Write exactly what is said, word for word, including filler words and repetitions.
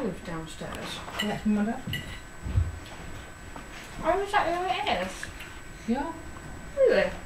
lives downstairs. That's my mother. Oh, is that who it is? Yeah. Really?